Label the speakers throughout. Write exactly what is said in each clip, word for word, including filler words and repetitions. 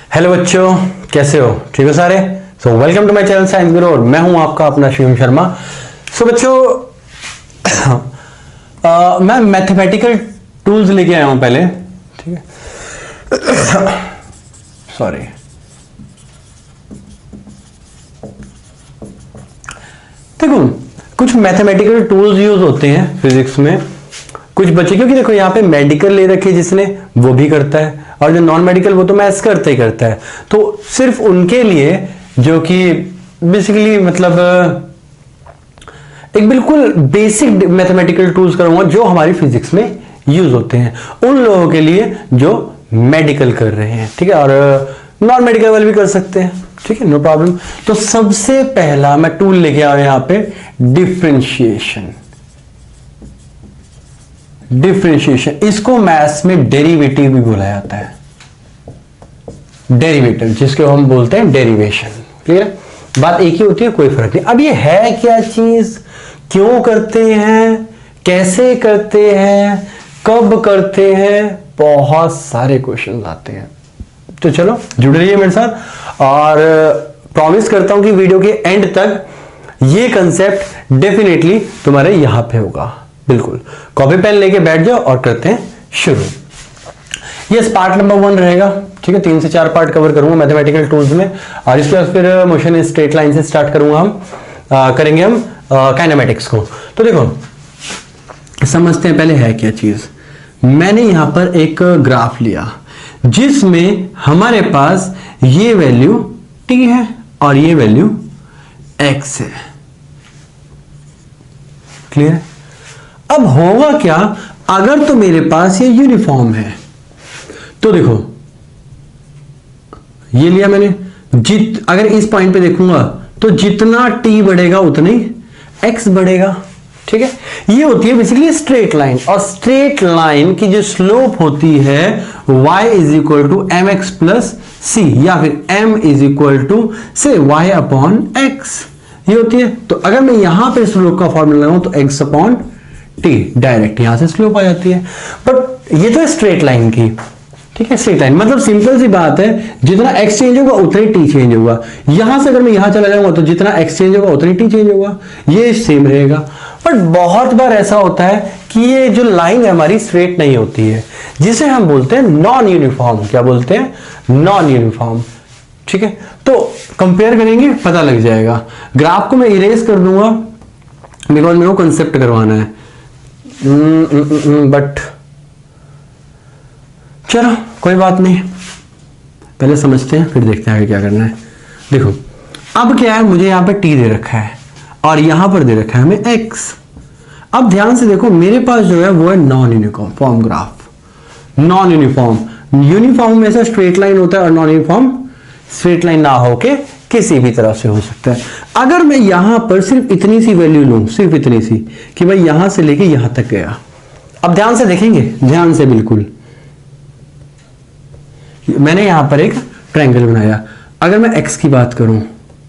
Speaker 1: Hello बच्चों, कैसे हो? ठीक हो सारे? So welcome to my channel science guru और मैं हूं आपका अपना शिवम शर्मा। सो so, बच्चों uh, मैं मैथमेटिकल टूल्स लेके आया हूं पहले, ठीक है। सॉरी, देखो कुछ मैथमेटिकल टूल्स यूज होते हैं फिजिक्स में कुछ बच्चे, क्योंकि देखो यहाँ पे मेडिकल ले रखी है जिसने, वो भी करता है, और जो नॉन मेडिकल वो तो मैथ्स करता ही करता है। तो सिर्फ उनके लिए जो कि बेसिकली मतलब एक बिल्कुल बेसिक मैथमेटिकल टूल्स करूंगा जो हमारी फिजिक्स में यूज होते हैं, उन लोगों के लिए जो मेडिकल कर रहे हैं, ठीक है। और नॉन मेडिकल वाले भी कर सकते हैं, ठीक है, नो प्रॉब्लम। तो सबसे पहला मैं टूल लेके आया यहां पे डिफरेंशिएशन। डिफरेंशिएशन, इसको मैथ्स में डेरिवेटिव भी बोला जाता है, डेरिवेटिव जिसको हम बोलते हैं डेरिवेशन। क्लियर है? बात एक ही होती है, कोई फर्क नहीं। अब ये है क्या चीज, क्यों करते हैं, कैसे करते हैं, कब करते हैं, बहुत सारे क्वेश्चन आते हैं। तो चलो जुड़ रहिए मेरे साथ और प्रॉमिस करता हूं कि वीडियो के एंड तक ये कंसेप्ट डेफिनेटली तुम्हारे यहां पे होगा। बिल्कुल कॉपी पेन लेके बैठ जाओ और करते हैं शुरू। ये पार्ट नंबर वन रहेगा, ठीक है। तीन से चार पार्ट कवर करूंगा मैथमेटिकल टूल्स में, और इसके बाद फिर मोशन इन स्ट्रेट लाइन से स्टार्ट करूंगा हम आ, करेंगे हम काइनेमेटिक्स को। तो देखो समझते हैं पहले है क्या चीज। मैंने यहां पर एक ग्राफ लिया जिसमें हमारे पास ये वैल्यू टी है और ये वैल्यू एक्स है। क्लियर है? अब होगा क्या अगर तो मेरे पास ये यूनिफॉर्म है, तो देखो ये लिया मैंने, जित अगर इस पॉइंट पे देखूंगा तो जितना t बढ़ेगा उतना ही x बढ़ेगा, ठीक है। ये होती है बेसिकली स्ट्रेट लाइन, और स्ट्रेट लाइन की जो स्लोप होती है y is equal to M x plus सी, या फिर m इज इक्वल टू से y अपॉन एक्स, ये होती है। तो अगर मैं यहां पे स्लोप का फॉर्मूला लगाऊं तो x अपॉन टी, डायरेक्ट यहां से स्लोप आ जाती है। बट ये तो है स्ट्रेट लाइन की, ठीक है। स्ट्रेट लाइन मतलब सिंपल सी बात है, जितना x चेंज होगा उतना ही t चेंज होगा। यहां से अगर मैं यहां चला जाऊंगा तो जितना x चेंज होगा उतना ही t चेंज होगा, ये सेम रहेगा। बट बहुत बार ऐसा होता है कि ये जो लाइन है हमारी स्ट्रेट नहीं होती है, जिसे हम बोलते हैं नॉन यूनिफॉर्म। क्या बोलते हैं? नॉन यूनिफॉर्म, ठीक है। तो कंपेयर करेंगे पता लग जाएगा। ग्राफ को मैं इरेज कर दूंगा बिकॉज मेरे को कंसेप्ट करवाना है, बट चलो कोई बात नहीं, पहले समझते हैं फिर देखते हैं आगे क्या करना है। देखो अब क्या है, मुझे यहां पे टी दे रखा है और यहां पर दे रखा है हमें एक्स। अब ध्यान से देखो मेरे पास जो है वो है non uniform graph. Non uniform, uniform में से स्ट्रेट लाइन होता है और नॉन यूनिफॉर्म स्ट्रेट लाइन ना होके किसी भी तरह से हो सकता है। अगर मैं यहां पर सिर्फ इतनी सी वैल्यू लूं, सिर्फ इतनी सी कि भाई यहां से लेके यहां तक गया। अब ध्यान से देखेंगे, ध्यान से बिल्कुल, मैंने यहां पर एक ट्रायंगल बनाया। अगर मैं x की बात करूं,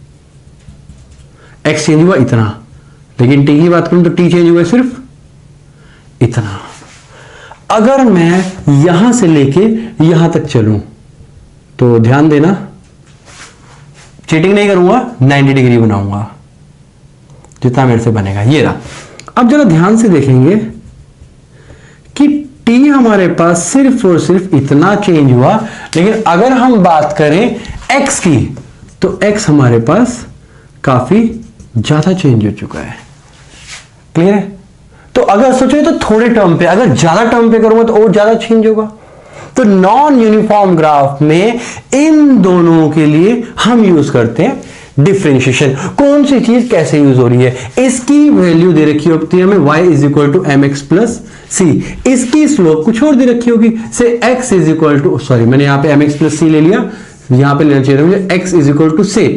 Speaker 1: x चेंज हुआ इतना, लेकिन t की बात करूं तो t चेंज हुआ सिर्फ इतना। अगर मैं यहां से लेके यहां तक चलूं तो ध्यान देना, चीटिंग नहीं करूंगा, नब्बे डिग्री बनाऊंगा जितना मेरे से बनेगा। ये रहा। अब जरा ध्यान से देखेंगे कि t हमारे पास सिर्फ और सिर्फ इतना चेंज हुआ, लेकिन अगर हम बात करें x की तो x हमारे पास काफी ज्यादा चेंज हो चुका है। क्लियर है? तो अगर सोचे तो थोड़े टर्म पे, अगर ज्यादा टर्म पे करूंगा तो और ज्यादा चेंज होगा। तो नॉन यूनिफॉर्म ग्राफ में इन दोनों के लिए हम यूज करते हैं डिफरेंशिएशन। कौन सी चीज कैसे यूज हो रही है, इसकी वैल्यू दे रखी होती है हमें y is equal to M x plus c, इसकी स्लोप कुछ और दे रखी होगी से x is equal to, sorry मैंने यहां पे एम एक्स प्लस सी ले लिया, यहां पे लेना चाहिए मुझे x इज इक्वल टू से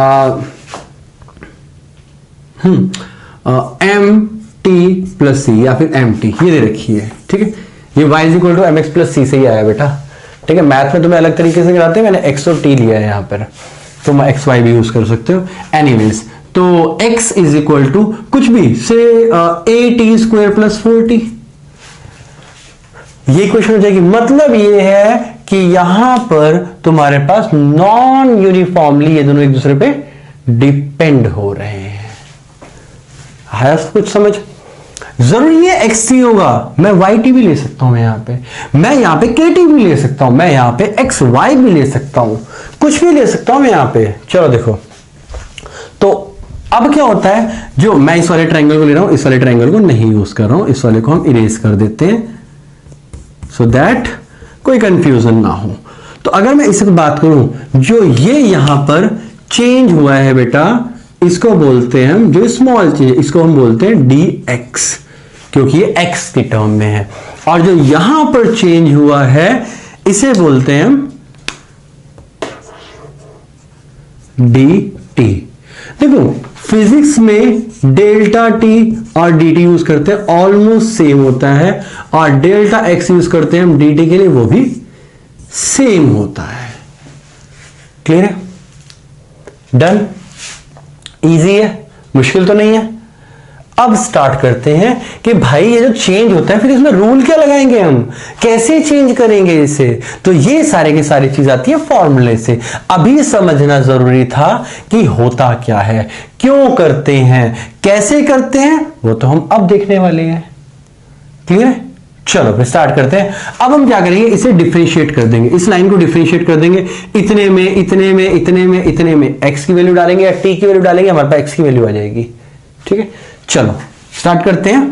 Speaker 1: एम टी प्लस सी, या फिर एम टी ये दे रखी है, ठीक है। ये y is equal to M x plus c से ही आया बेटा, ठीक है। मैथ में तुम्हें अलग तरीके से कराते हैं, मैंने x और t लिया है यहां पर, तुम एक्स वाई भी यूज कर सकते हो। एनीवेज, तो x इज इक्वल टू कुछ भी से a t square plus four t, ये क्वेश्चन हो जाएगी। मतलब ये है कि यहां पर तुम्हारे पास नॉन यूनिफॉर्मली ये दोनों एक दूसरे पे डिपेंड हो रहे हैं। है कुछ समझ? जरूरी है एक्स टी होगा, मैं वाई टी भी ले सकता हूं, मैं यहां पे मैं यहां पे के टी भी ले सकता हूं, मैं यहां पे एक्स वाई भी ले सकता हूं, कुछ भी ले सकता हूं मैं यहां पे। चलो देखो, तो अब क्या होता है, जो मैं इस वाले ट्रायंगल को ले रहा हूं, इस वाले ट्रायंगल को नहीं यूज कर रहा हूं, इस वाले को हम इरेज कर देते हैं सो so दैट कोई कंफ्यूजन ना हो। तो अगर मैं इससे बात करूं, जो ये यहां पर चेंज हुआ है बेटा, इसको बोलते हैं हम, जो स्मॉल चेंज, इसको हम बोलते हैं डी एक्स, क्योंकि ये एक्स की टर्म में है। और जो यहां पर चेंज हुआ है इसे बोलते हैं हम डी टी। देखो फिजिक्स में डेल्टा टी और डी टी यूज करते हैं, ऑलमोस्ट सेम होता है, और डेल्टा एक्स यूज करते हैं हम डी टी के लिए, वो भी सेम होता है। क्लियर है? डन? इजी है, मुश्किल तो नहीं है। अब स्टार्ट करते हैं कि भाई ये जो चेंज होता है फिर इसमें रूल क्या लगाएंगे, हम कैसे चेंज करेंगे इसे। तो ये सारे की सारी चीज आती है फॉर्मूले से। अभी समझना जरूरी था कि होता क्या है, क्यों करते हैं, कैसे करते हैं, वो तो हम अब देखने वाले हैं। क्लियर है? चलो फिर स्टार्ट करते हैं। अब हम क्या करेंगे, इसे डिफरेंशिएट कर देंगे, इस लाइन को डिफरेंशिएट कर देंगे, इतने में इतने में इतने में इतने में एक्स की वैल्यू डालेंगे या टी की वैल्यू डालेंगे, हमारे पास एक्स की वैल्यू आ जाएगी। ठीक है, चलो स्टार्ट करते हैं।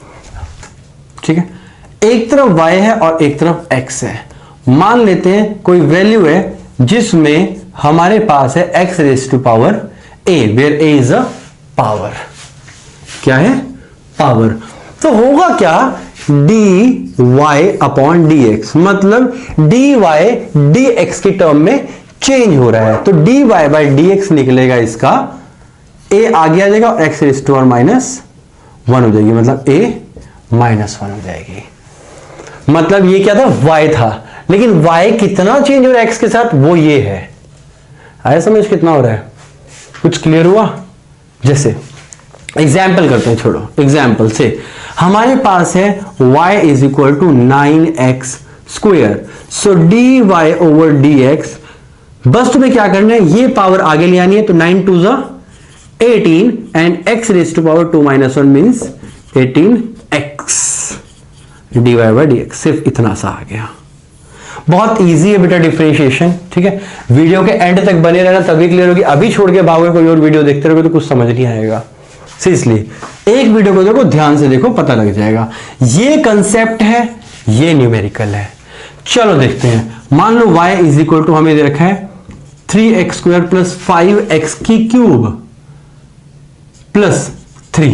Speaker 1: ठीक है, एक तरफ y है और एक तरफ x है। मान लेते हैं कोई वैल्यू है जिसमें हमारे पास है x raise to power a, where a is a power. क्या है? पावर। तो होगा क्या, d y upon d x, मतलब डी वाई डी एक्स की टर्म में चेंज हो रहा है। तो d y by d x निकलेगा, इसका ए आगे आ जाएगा और एक्स रेज टू और माइनस वन हो जाएगी, मतलब ए माइनस वन हो जाएगी। मतलब ये क्या था, y था, लेकिन y कितना चेंज हो रहा है x के साथ, वो ये है। आया समझ कितना हो रहा है? कुछ क्लियर हुआ? जैसे एग्जाम्पल करते हैं, छोड़ो एग्जाम्पल से। हमारे पास है y is equal to nine x square, so d y over d x. बस तुम्हें क्या करना है, ये पावर आगे ले आनी है, तो नाइन टू जा eighteen and x raise to power two minus one means eighteen x d y by d x. सिर्फ इतना सा आ गया। बहुत इजी है बेटा डिफरेंशिएशन। ठीक है, वीडियो के एंड तक बने रहना, तभी क्लियर होगी। अभी छोड़ के भागोगे कोई और वीडियो देखते रहोगे तो कुछ समझ नहीं आएगा। सीरियसली एक वीडियो को देखो, ध्यान से देखो, पता लग जाएगा। ये कंसेप्ट है, ये न्यूमेरिकल है। चलो देखते हैं। मान लो y इज इक्वल टू हमें दे रखा है three x square plus five x की cube plus three.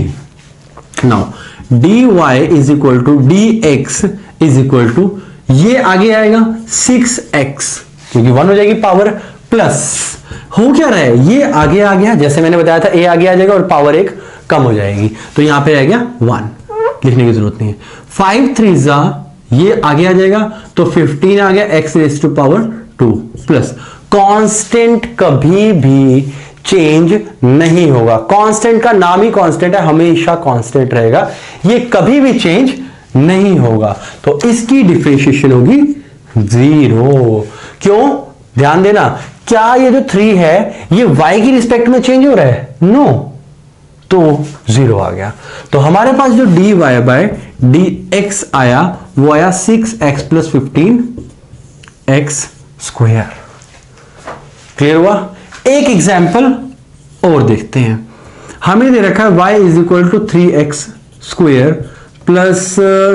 Speaker 1: Now d y is equal to d x is equal to, ये आगे आएगा सिक्स एक्स, क्योंकि वन हो जाएगी पावर, प्लस हो क्या रहा है, ये आगे आ गया, जैसे मैंने बताया था, ए आगे आ जाएगा और पावर एक कम हो जाएगी, तो यहां पे आ गया वन, लिखने की जरूरत नहीं है। फाइव थ्री जा, ये आगे आ जाएगा, तो फिफ्टीन आ गया, x raise to power two, plus constant कभी भी चेंज नहीं होगा। कांस्टेंट का नाम ही कांस्टेंट है, हमेशा कांस्टेंट रहेगा, ये कभी भी चेंज नहीं होगा। तो इसकी डिफरेंशिएशन होगी जीरो। क्यों? ध्यान देना, क्या ये जो थ्री है ये y की रिस्पेक्ट में चेंज हो रहा है? No no. तो जीरो आ गया। तो हमारे पास जो d y by d x आया वो आया six x plus fifteen x square. Clear हुआ? एक एग्जाम्पल और देखते हैं। हमें दे रखा है y is equal to three x square plus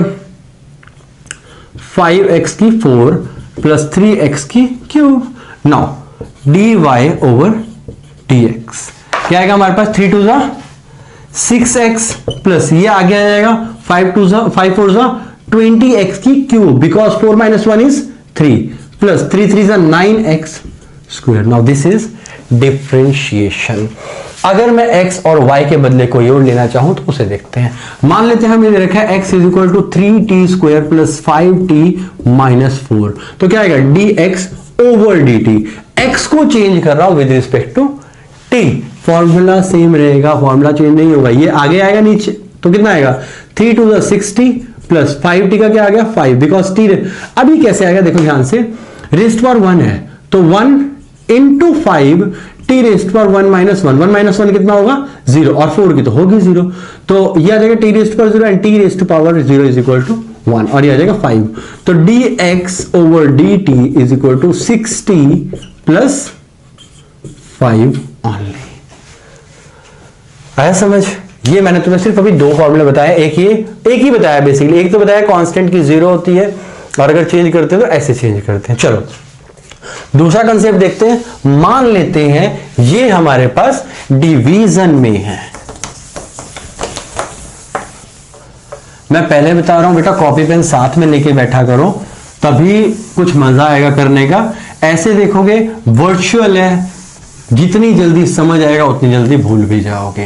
Speaker 1: five x की फोर प्लस थ्री एक्स की cube. Now d y over d x क्या आएगा हमारे पास, थ्री टू जा सिक्स एक्स प्लस ये आगे आ जाएगा फाइव टू जा फाइव फोर जा ट्वेंटी एक्स की cube, because four minus one is three, plus three three जा nine x square. Now this is differentiation. अगर मैं x और y के बदले कोई और लेना चाहूं तो उसे देखते हैं। मान लेते हैं हमें रखा है x is equal to three t square plus five t minus four, तो क्या आएगा d x over d t. X को चेंज कर रहा हूं with respect to t, formula same रहेगा, फॉर्मूला चेंज नहीं होगा। ये आगे आएगा नीचे, तो कितना आएगा three two sixty plus five t का क्या आ गया फाइव, बिकॉज टी। अभी कैसे आएगा देखो ध्यान से, रेस्ट पावर वन है तो one into five t raised power one minus one, one minus one कितना होगा जीरो, और फोर की तो होगी जीरो, तो ये आ जाएगा t raised power zero and t raised power zero is equal to one, और ये आ जाएगा फाइव। तो d x over d t is equal to six t plus five only. आया समझ? ये मैंने तुम्हें सिर्फ अभी दो फॉर्मूले बताए, एक ये एक ही बताया बेसिकली, एक तो बताया कांस्टेंट की जीरो होती है और अगर चेंज करते हैं तो ऐसे चेंज करते हैं। चलो दूसरा कंसेप्ट देखते हैं। मान लेते हैं ये हमारे पास डिवीजन में है। मैं पहले बता रहा हूं बेटा, कॉपी पेन साथ में लेके बैठा करो, तभी कुछ मजा आएगा करने का। ऐसे देखोगे वर्चुअल है, जितनी जल्दी समझ आएगा उतनी जल्दी भूल भी जाओगे।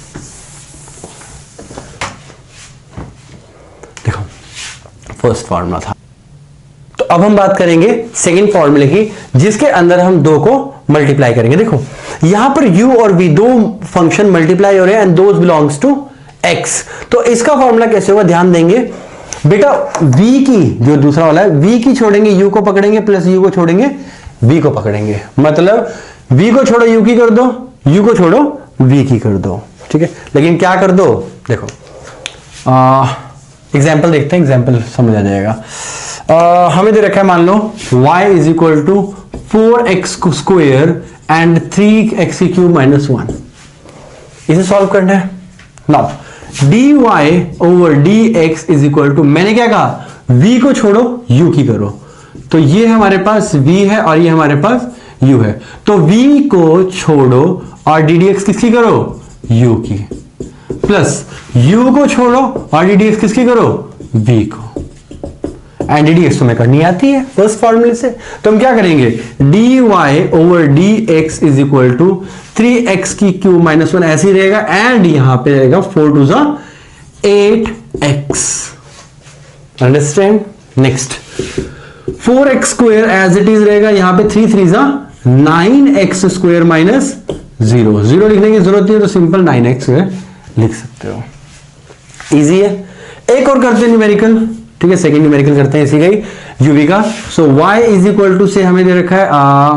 Speaker 1: देखो फर्स्ट फॉर्मूला था, तो अब हम बात करेंगे सेकंड फॉर्मूले की, जिसके अंदर हम दो को मल्टीप्लाई करेंगे। देखो यहां पर u और v दो फंक्शन मल्टीप्लाई हो रहे हैं and those belongs to x। तो इसका फॉर्मूला कैसे होगा ध्यान देंगे बेटा। v की जो दूसरा वाला है, v की छोड़ेंगे u को पकड़ेंगे, प्लस u को छोड़ेंगे v को पकड़ेंगे, मतलब v को छोड़ो u की कर दो, u को छोड़ो v की कर दो, ठीक है। लेकिन क्या कर दो, देखो एग्जाम्पल देखते हैं, एग्जाम्पल समझ आ जाएगा। Uh, हमें दे रखा है मान लो y is equal to four x square and three x cube minus one. इसे सॉल्व करना है। Now d y over d x is equal to, मैंने क्या कहा v को छोड़ो u की करो, तो ये हमारे पास v है और ये हमारे पास u है, तो v को छोड़ो और डी डी एक्स किसकी करो u की, प्लस u को छोड़ो और डी डी एक्स किसकी करो v को, एंड डी डी एक्स तुम्हें करनी आती है फर्स्ट फॉर्मूले से। तो हम क्या करेंगे, d y over d x is equal to three x की क्यूब माइनस वन ऐसे ही रहेगा, एंड यहां पे रहेगा फोर टू जा eight x. Understand? Next four x square as it is रहेगा, यहां पे थ्री थ्री जा nine x square minus zero, zero लिखने की जरूरत नहीं है तो सिंपल नाइन एक्स लिख सकते हो। इजी है। एक और करते हैं न्यूमेरिकल, ठीक है, सेकंड न्यूमेरिकल करते हैं इसी का ही u v. So y is equal to से हमें दे रखा है आ,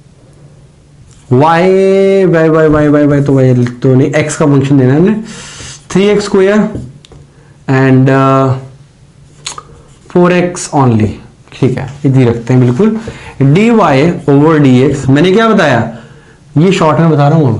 Speaker 1: y y y y y y तो y तो नहीं, x का फंक्शन देना है, three x square and four x only, ठीक है, इधर रखते हैं बिल्कुल। D y over d x, मैंने क्या बताया, ये शॉर्ट में बता रहा हूं।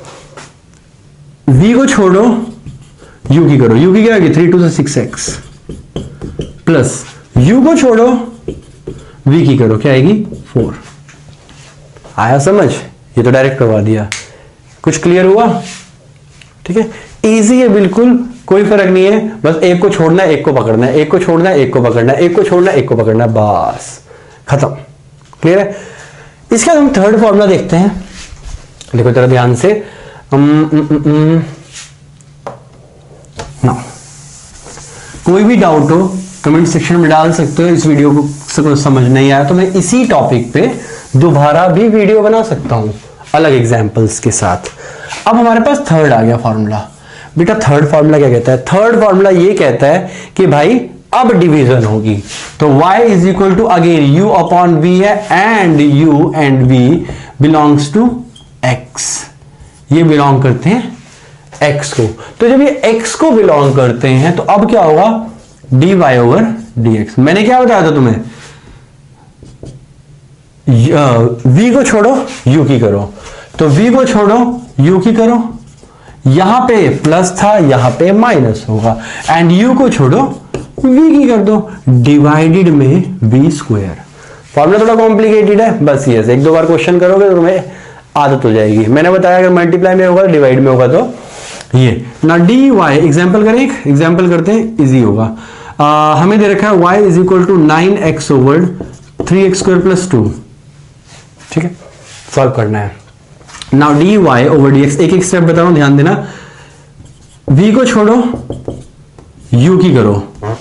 Speaker 1: अब v को छोड़ो u की करो, u की क्या होगी थ्री टू से सिक्स एक्स, प्लस u को छोड़ो v की करो, क्या आएगी फोर। आया समझ? ये तो डायरेक्ट करवा दिया। कुछ क्लियर हुआ? ठीक है, इजी है बिल्कुल, कोई फर्क नहीं है, बस एक को छोड़ना है एक को पकड़ना है, एक को छोड़ना है एक को पकड़ना है, एक को छोड़ना है एक को पकड़ना है, बस खत्म। क्लियर है? इसके बाद हम थर्ड फॉर्मूला देखते हैं। देखो जरा ध्यान से, ना कोई भी डाउट हो कमेंट सेक्शन में डाल सकते हो। इस वीडियो को समझ नहीं आया तो मैं इसी टॉपिक पे दोबारा भी वीडियो बना सकता हूं अलग एग्जांपल्स के साथ। अब हमारे पास थर्ड आ गया फॉर्मूला। बेटा थर्ड फॉर्मूला क्या कहता है? थर्ड फॉर्मूला ये कहता है कि भाई अब डिवीजन होगी, तो y is equal to again u upon v है, and u and v belongs to x। ये बिलोंग करते हैं x को, तो जब ये x को बिलोंग करते हैं तो अब क्या होगा, dy ओवर dx। मैंने क्या बताया था तुम्हें, v को छोड़ो u की करो, तो v को छोड़ो u की करो, यहां पे प्लस था यहां पे माइनस होगा, एंड u को छोड़ो v की कर दो, डिवाइडेड में v स्क्वायर। फॉर्मूला थोड़ा कॉम्प्लिकेटेड है, बस ये एक दो बार क्वेश्चन करोगे तो तुम्हें आदत हो जाएगी। मैंने बताया अगर मल्टीप्लाई में होगा डिवाइड में होगा तो ये ना डी वाई। एग्जाम्पल करें, एक एग्जाम्पल करते हैं, इजी होगा। आ, हमें दे रखा है y is equal to nine x over three x square plus two, ठीक है, सॉल्व करना है। Now d y over d x, एक एक स्टेप बता रहा हूं ध्यान देना। v को छोड़ो u की करो,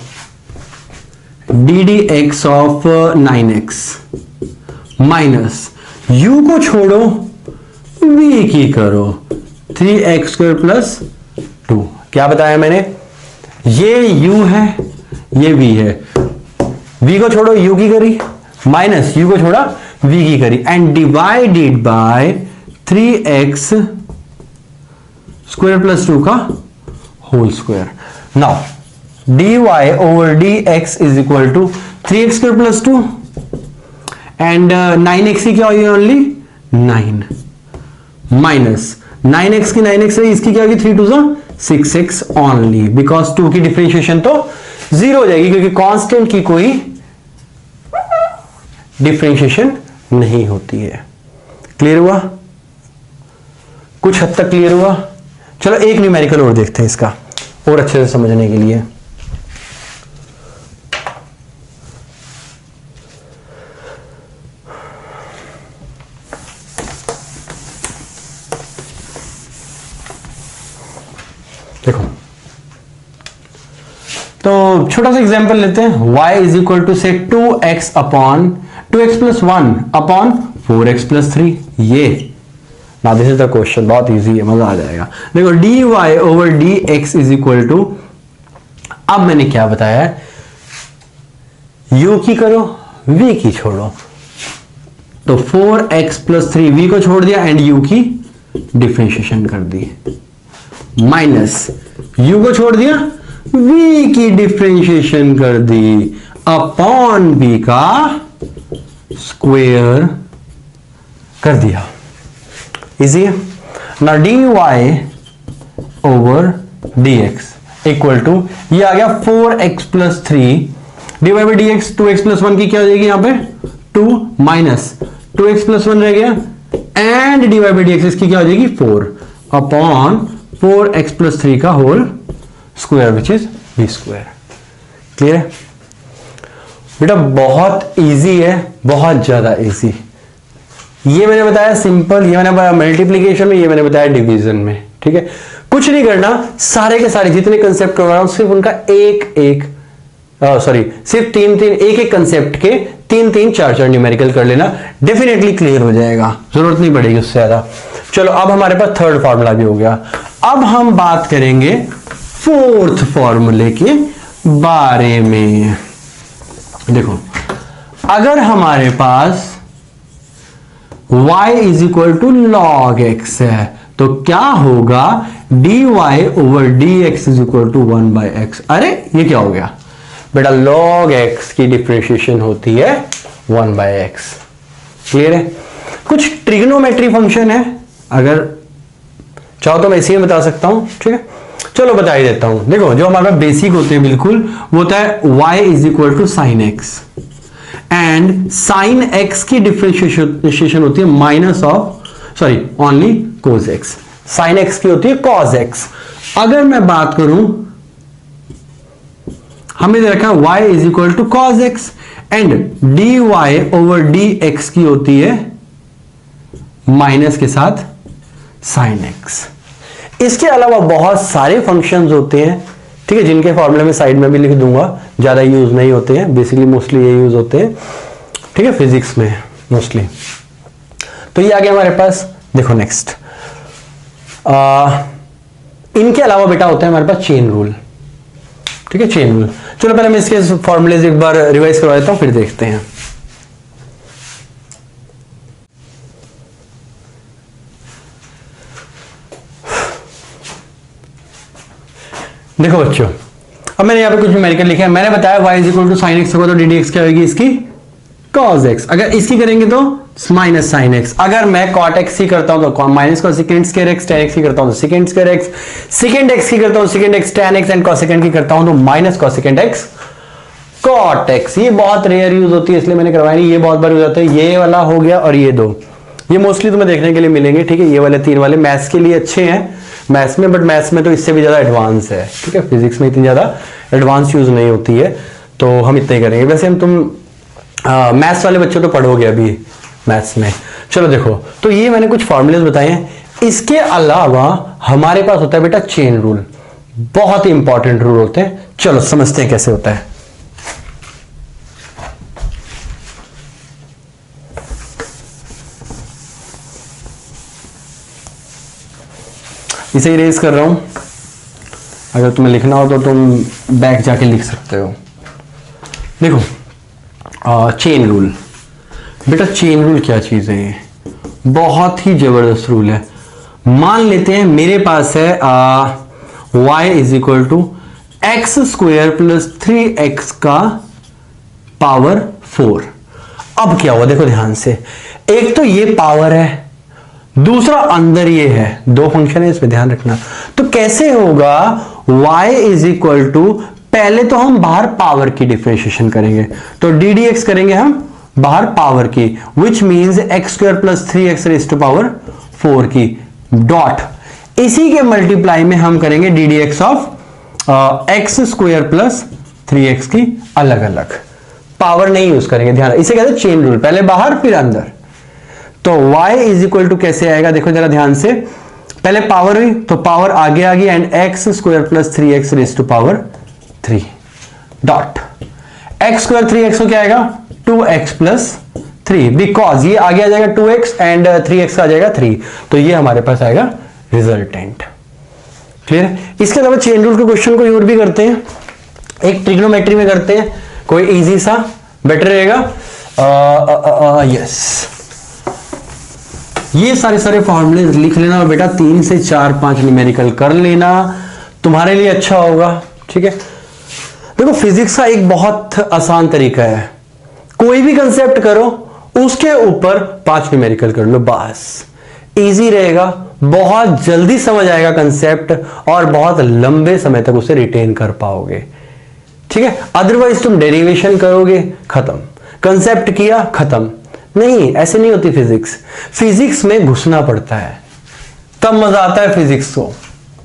Speaker 1: d d x of nine x minus u को छोड़ो v की करो, three x square plus two. क्या बताया मैंने, ये u है ये v है, v को छोड़ो u की करी, माइनस यू को छोड़ा v की करी and divided by three x square plus two का whole square. Now dy over dx is equal to three x square plus two and nine x की क्या हुई only nine minus nine x की nine x है, इसकी क्या होगी three two सा six x only, because two की डिफरेंशिएशन तो जीरो हो जाएगी क्योंकि कांस्टेंट की कोई डिफरेंशिएशन नहीं होती है. क्लियर हुआ? कुछ हद तक क्लियर हुआ? चलो एक न्यूमेरिकल और देखते हैं इसका और अच्छे से समझने के लिए. देखो तो छोटा सा एग्जांपल लेते हैं. y इज इक्वल टू से two x upon two x plus one upon four x plus three. ये ना दिस इज द क्वेश्चन, बहुत इजी है, मजा आ जाएगा. देखो dy over dx is equal to, अब मैंने क्या बताया, u की करो v की छोड़ो, तो four x plus three v को छोड़ दिया एंड u की डिफरेंशिएशन कर दी, माइनस u को छोड़ दिया v की डिफरेंशिएशन कर दी अपॉन v का स्क्वायर कर दिया. इजी है ना. dy over dx equal to, ये आ गया four x plus three divide by d x, two x plus one की क्या हो जाएगी यहां पे two minus two x plus one रह गया and divide by d x, इसकी क्या हो जाएगी four upon four x plus three का whole square which is b square. Clear है बेटा? बहुत इजी है, बहुत ज्यादा इजी. ये मैंने बताया सिंपल, ये मैंने बताया मल्टीप्लीकेशन में, ये मैंने बताया डिवीजन में. ठीक है, कुछ नहीं करना, सारे के सारे जितने कंसेप्ट करवा रहा हूं सिर्फ उनका एक एक सॉरी सिर्फ तीन तीन एक एक कंसेप्ट के तीन तीन चार चार न्यूमेरिकल कर लेना, डेफिनेटली क्लियर हो जाएगा, जरूरत नहीं पड़ेगी उससे ज्यादा. चलो अब हमारे पास थर्ड फॉर्मूला भी हो गया. अब हम बात करेंगे फोर्थ फॉर्मूले के बारे में. देखो अगर हमारे पास y is equal to log x है तो क्या होगा, dy over dx is equal to one by x. अरे ये क्या हो गया बेटा, log x की डिफरेंशिएशन होती है वन बाई एक्स. क्लियर है? कुछ ट्रिग्नोमेट्री फंक्शन है, अगर चाहो तो मैं इसी में बता सकता हूं. ठीक है, चलो बता ही देता हूं. देखो जो हमारे पास बेसिक होते हैं बिल्कुल, वो होता है y is equal to sine x and sine x की डिफरेंशिएशन होती है minus of sorry only cos x. Sine x की होती है कॉस एक्स. अगर मैं बात करूं, हमने दे रखा y is equal to cos x and dy over dx की होती है माइनस के साथ साइन एक्स. इसके अलावा बहुत सारे फंक्शंस होते हैं, ठीक है, जिनके फॉर्मूले में साइड में भी लिख दूंगा, ज्यादा यूज नहीं होते हैं, बेसिकली मोस्टली ये यूज होते हैं. ठीक है, फिजिक्स में मोस्टली. तो ये आ गया हमारे पास. देखो नेक्स्ट, इनके अलावा बेटा होता है हमारे पास चेन रूल. ठीक है, चेन रूल. चलो पहले मैं इसके फॉर्मूलेज एक बार रिवाइज करवा देता हूं, फिर देखते हैं. देखो बच्चों, अब मैंने यहां पे कुछ न्यूमेरिकल लिखा है. मैंने बताया y is equal to sine x होगा तो डी डी एक्स क्या होगी इसकी cos x. अगर इसकी करेंगे तो माइनस साइन एक्स. अगर मैं cot x ही करता हूं तो माइनस को second square x, tan x की करता हूं तो second square x, second x की करता हूं second x tan x and cosecant की करता हूं तो minus cosecant x cot x. ये बहुत रेयर यूज होती है इसलिए मैंने करवाया नहीं. ये बहुत बार यूज होता है. ये वाला हो गया और ये दो, ये मोस्टली तुम्हें देखने के लिए मिलेंगे. ठीक है, ये वाले तीन वाले मैथ्स के लिए अच्छे हैं मैथ्स में, बट मैथ्स में तो इससे भी ज्यादा एडवांस है. ठीक है, फिजिक्स में इतनी ज्यादा एडवांस यूज नहीं होती है, तो हम इतना ही करेंगे. वैसे हम तुम मैथ्स वाले बच्चों तो पढ़ोगे अभी मैथ्स में. चलो देखो, तो ये मैंने कुछ फॉर्मूलेज बताए हैं. इसके अलावा हमारे पास होता है बेटा चेन रूल. बहुत ही इंपॉर्टेंट रूल होते हैं. चलो समझते हैं कैसे होता है. इसे इरेज कर रहा हूं, अगर तुम्हें लिखना हो तो तुम बैक जाके लिख सकते हो. देखो चेन रूल, बेटा चेन रूल क्या चीज है, ये बहुत ही जबरदस्त रूल है। मान लेते हैं मेरे पास है y is equal to x square plus three x का पावर फोर। अब क्या हुआ देखो ध्यान से, एक तो ये पावर है, दूसरा अंदर ये है, दो फंक्शन है इसमें ध्यान रखना। तो कैसे होगा y इज इक्वल टू, पहले तो हम बाहर पावर की डिफरेंशिएशन करेंगे, तो डी डी एक्स करेंगे हम बाहर पावर की, which means x square plus three x raise to power four की, डॉट इसी के मल्टीप्लाई में हम करेंगे d d x of x square plus three x की अलग अलग, पावर नहीं यूज करेंगे, ध्यान, इसे कहते हैं चेन रूल, पहले बाहर फिर अंदर। तो y इज इक्वल टू कैसे आएगा देखो जरा ध्यान से, पहले पावर हुई तो पावर आगे आ गई and x square plus three x raise to power three, dot x square three x को क्या आएगा two x plus three, because ये आगे आ जाएगा two x and three x आ जाएगा थ्री, तो ये हमारे पास आएगा रिजल्टेंट। क्लियर है? इसके अलावा चेन रूल के क्वेश्चन को और भी करते हैं, एक ट्रिग्नोमेट्री में करते हैं, कोई इजी सा बेटर रहेगा। यस, ये सारे सारे फॉर्मूले लिख लेना और बेटा तीन से चार पांच न्यूमेरिकल कर लेना, तुम्हारे लिए अच्छा होगा। ठीक है, देखो फिजिक्स का एक बहुत आसान तरीका है, कोई भी कंसेप्ट करो उसके ऊपर पांच न्यूमेरिकल कर लो, बस इजी रहेगा, बहुत जल्दी समझ आएगा कंसेप्ट और बहुत लंबे समय तक उसे रिटेन कर पाओगे। ठीक है, अदरवाइज तुम डेरिवेशन करोगे खत्म, कंसेप्ट किया खत्म, नहीं ऐसे नहीं होती फिजिक्स। फिजिक्स में घुसना पड़ता है, तब मजा आता है फिजिक्स को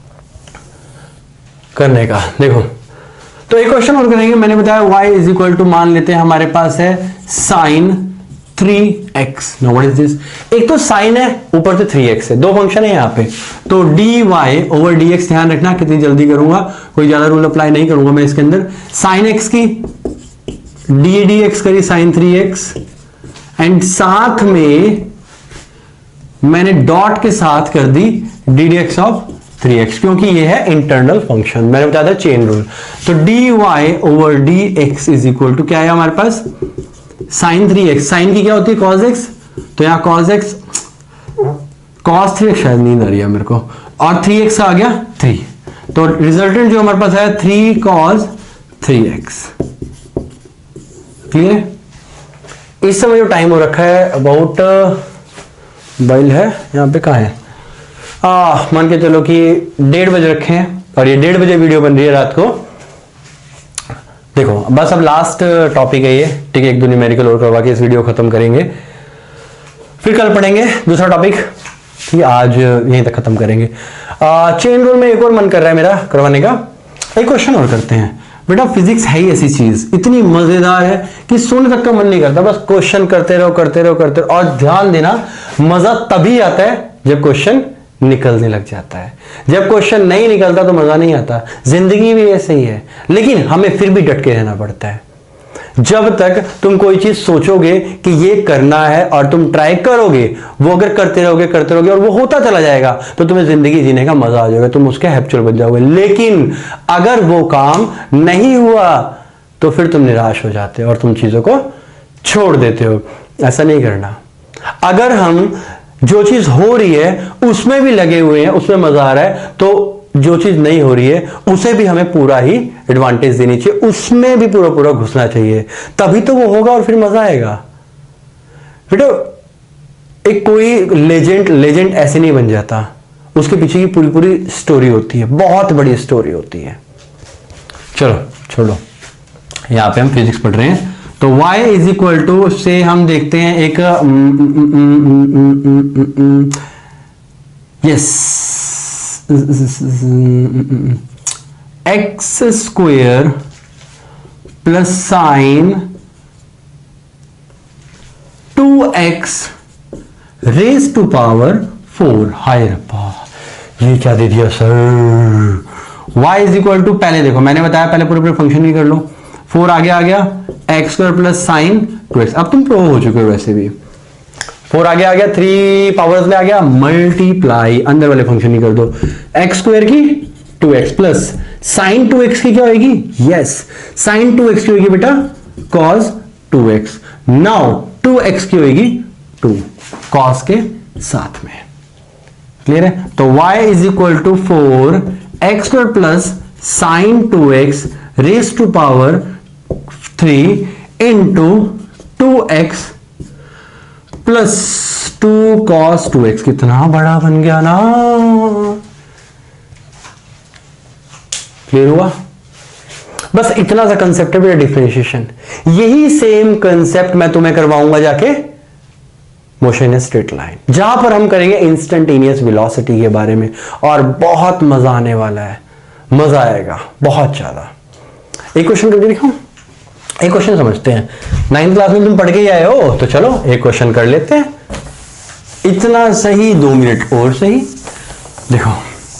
Speaker 1: करने का। देखो तो एक क्वेश्चन और करेंगे, मैंने बताया y इज इक्वल टू, मान लेते हैं हमारे पास है sine three x. No what is this, एक तो साइन है ऊपर से थ्री एक्स है, दो फंक्शन है यहाँ पे, तो d y over d x, ध्यान रखना कितनी जल्दी करूंगा, कोई ज्यादा रूल अप्लाई नहीं करूंगा मैं इसके अंदर। साइन एक्स की डी डी एक्स करी साइन थ्री एक्स एंड साथ में मैंने डॉट के साथ कर दी d d x of three x, क्योंकि ये है इंटरनल फंक्शन, मैंने बताया था चेन रूल। तो d y over d x is equal to क्या है हमारे पास, साइन थ्री एक्स, साइन की क्या होती है कॉस एक्स, तो यहां cos x, cos three x, शायद नींद आ रही है मेरे को, और थ्री एक्स आ गया थ्री, तो रिजल्टेंट जो हमारे पास है three cos three x. Clear है? इस समय जो टाइम हो रखा है अबाउट मोबाइल है यहाँ पे, कहाँ है, आ, मान के चलो कि डेढ़ बजे रखे हैं और ये डेढ़ बजे वीडियो बन रही है रात को। देखो बस अब लास्ट टॉपिक है ये, ठीक है, एक दो न्यूमेरिकल और करवा के इस वीडियो खत्म करेंगे, फिर कल पढ़ेंगे दूसरा टॉपिक, ठीक है, आज यहीं तक खत्म करेंगे। चेन रूल में एक और मन कर रहा है मेरा करवाने का, एक क्वेश्चन और करते हैं। बेटा फिजिक्स है ही ऐसी चीज, इतनी मजेदार है कि सुनने तक का मन नहीं करता, बस क्वेश्चन करते रहो करते रहो करते रहो, और ध्यान देना मजा तभी आता है जब क्वेश्चन निकलने लग जाता है, जब क्वेश्चन नहीं निकलता तो मजा नहीं आता। जिंदगी भी ऐसे ही है, लेकिन हमें फिर भी डट के रहना पड़ता है। जब तक तुम कोई चीज सोचोगे कि ये करना है और तुम ट्राई करोगे, वो अगर करते रहोगे करते रहोगे और वो होता चला जाएगा, तो तुम्हें जिंदगी जीने का मजा आ जाएगा, तुम उसके हैप्चर बन जाओगे। लेकिन अगर वो काम नहीं हुआ तो फिर तुम निराश हो जाते हो और तुम चीजों को छोड़ देते हो। ऐसा नहीं करना। अगर हम जो चीज हो रही है उसमें भी लगे हुए हैं, उसमें मजा आ रहा है, तो जो चीज नहीं हो रही है उसे भी हमें पूरा ही एडवांटेज देनी चाहिए, उसमें भी पूरा पूरा घुसना चाहिए, तभी तो वो होगा और फिर मजा आएगा। बेटा एक कोई लेजेंड लेजेंड ऐसे नहीं बन जाता, उसके पीछे की पूरी पूरी स्टोरी होती है, बहुत बड़ी स्टोरी होती है। चलो छोड़ो, यहां पे हम फिजिक्स पढ़ रहे हैं। तो y इज इक्वल टू से हम देखते हैं एक yes x square plus sine two x raise to power four. हाय रब्बा, ये क्या दे दिया sir. y is equal to, पहले देखो मैंने बताया पहले पूरे पूरे फंक्शन ही कर लो, फोर आगे आ गया x square plus sine two x, अब तुम प्रो हो चुके हो वैसे भी, फोर आगे आ गया, थ्री पावर्स में आ गया, मल्टीप्लाई अंदर वाले फंक्शन ही कर दो, एक्स स्क्वायर की two x plus sine two x की क्या होगी, यस साइन टू एक्स की होगी बेटा cos two x. Now two x की होगी टू कॉस के साथ में। क्लियर है? तो y is equal to four x square plus sine two x raise to power three into two x plus two cos two x. कितना बड़ा बन गया ना। क्लियर हुआ? बस इतना सा कंसेप्ट है बेटा डिफरेंशिएशन। यही सेम कंसेप्ट मैं तुम्हें करवाऊंगा जाके मोशन इन स्ट्रेट लाइन, जहां पर हम करेंगे इंस्टेंटेनियस वेलोसिटी के बारे में, और बहुत मजा आने वाला है, मजा आएगा बहुत ज्यादा। एक क्वेश्चन करके दिखाऊं? एक क्वेश्चन समझते हैं। नाइन्थ क्लास में तुम पढ़ के ही आए हो, तो चलो एक क्वेश्चन कर लेते हैं। इतना सही, दो मिनट और सही। देखो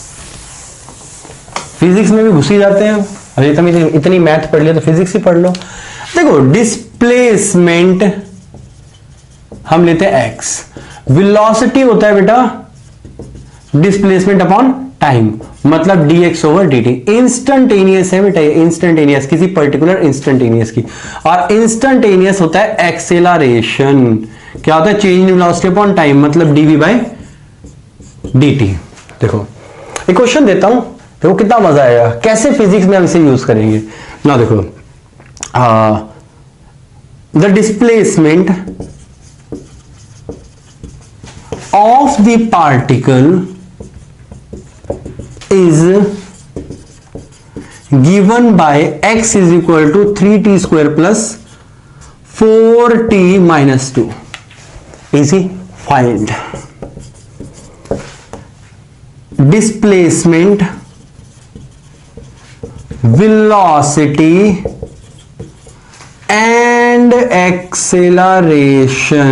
Speaker 1: फिजिक्स में भी घुस ही जाते हैं, अभी इतनी इतनी मैथ पढ़ लिया तो फिजिक्स ही पढ़ लो। देखो डिस्प्लेसमेंट हम लेते हैं एक्स, वेलोसिटी होता है बेटा डिस्प्लेसमेंट अपॉन टाइम, मतलब d x over d t. Instantaneous है बेटा ये, इंस्टेंटेनियस किसी पर्टिकुलर इंस्टेंटेनियस की, और इंस्टेंटेनियस होता है एक्सेलरेशन। क्या होता है? Change in velocity upon time, मतलब डीवी बाय डी टी। देखो एक क्वेश्चन देता हूं, देखो कितना मजा आएगा, कैसे फिजिक्स में हम इसे यूज करेंगे ना। देखो the displacement of the particle is given by x is equal to three t square plus four t minus two. Easy find displacement velocity and acceleration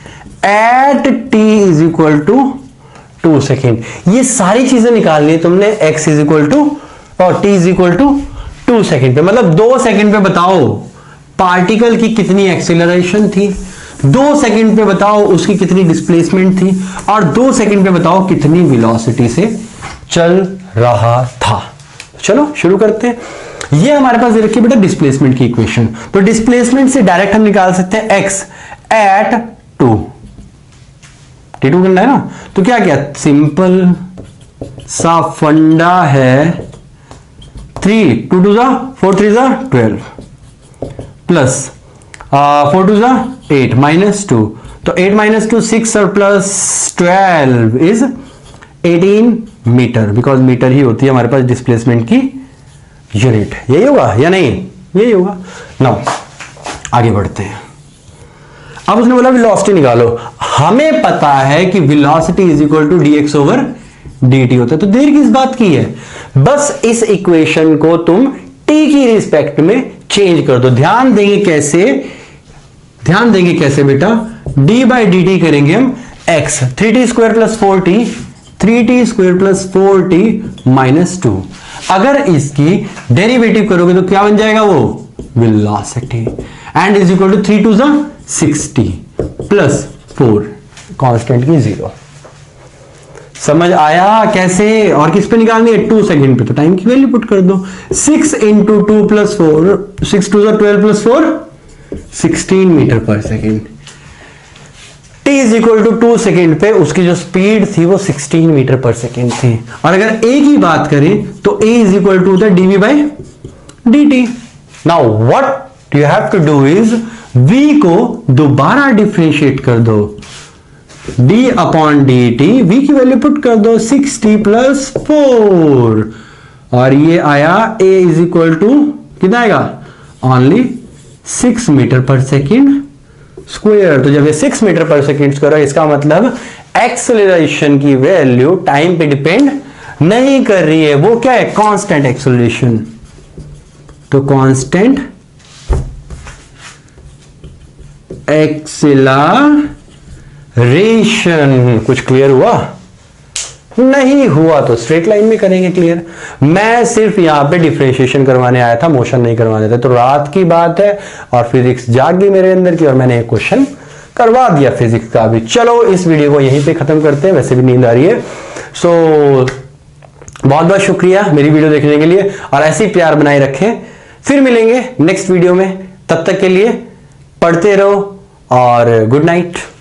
Speaker 1: at t is equal to two second. ये सारी चीजें निकालनी है तुमने x is equal to और t is equal to two second पे, मतलब दो सेकेंड पे बताओ पार्टिकल की कितनी एक्सेलरेशन थी, दो सेकेंड पे बताओ उसकी कितनी डिस्प्लेसमेंट थी, और दो सेकेंड पे बताओ कितनी वेलोसिटी से चल रहा था। चलो शुरू करते हैं। ये हमारे पास दे रखी है बेटा डिस्प्लेसमेंट की इक्वेशन, तो डिस्प्लेसमेंट से डायरेक्ट हम निकाल सकते हैं x eight two, t two करना है ना। तो क्या क्या सिंपल सा फंडा है, थ्री टू टू जा फोर थ्री जा ट्वेल्व प्लस फोर टू जा एट माइनस टू, तो एट माइनस टू सिक्स और plus twelve is eighteen metre, because metre ही होती है हमारे पास डिस्प्लेसमेंट की यूनिट। यही होगा या नहीं? यही होगा। नाउ आगे बढ़ते हैं। अब उसने बोला वेलोसिटी निकालो, हमें पता है कि velocity is equal to d x over d t होता है, तो देर किस बात की है, बस इस इक्वेशन को तुम टी की रिस्पेक्ट में चेंज कर दो। ध्यान देंगे कैसे, ध्यान देंगे कैसे बेटा, डी बाई डी टी करेंगे हम x, three t square plus four t, three t square plus four t minus two. अगर इसकी डेरिवेटिव करोगे तो क्या बन जाएगा वो velocity, and is equal to three two जा सिक्सटी प्लस फोर, कांस्टेंट की जीरो। समझ आया कैसे? और किस पे निकालनी है? टू सेकेंड पे, तो टाइम की वैल्यू पुट कर दो, six into two plus four, six two जा twelve plus four sixteen metre per second. t is equal to two second पे उसकी जो स्पीड थी वो सिक्सटीन मीटर पर सेकेंड थी। और अगर a की बात करें तो a is equal to the dv by d t. Now what you have to do is v को दोबारा डिफरेंशिएट कर दो, d upon d t, v की वैल्यू पुट कर दो सिक्सटी प्लस फोर, और ये आया a इज इक्वल टू कितना आएगा? Only six metre per second square. तो जब ये six metre per second square है, इसका मतलब एक्सेलरेशन की वैल्यू टाइम पे डिपेंड नहीं कर रही है, वो क्या है? Constant acceleration. तो कांस्टेंट एक्सेलरेशन। कुछ क्लियर हुआ? नहीं हुआ तो स्ट्रेट लाइन में करेंगे क्लियर। मैं सिर्फ यहां पे डिफरेंशिएशन करवाने आया था, मोशन नहीं करवाने था। तो रात की बात है और फिजिक्स जाग गई मेरे अंदर की, और मैंने एक क्वेश्चन करवा दिया फिजिक्स का भी। चलो इस वीडियो को यहीं पे खत्म करते हैं, वैसे भी नींद आ रही है। सो बहुत बहुत शुक्रिया मेरी वीडियो देखने के लिए, और ऐसे ही प्यार बनाए रखें। फिर मिलेंगे नेक्स्ट वीडियो में, तब तक के लिए पढ़ते रहो और गुड नाइट।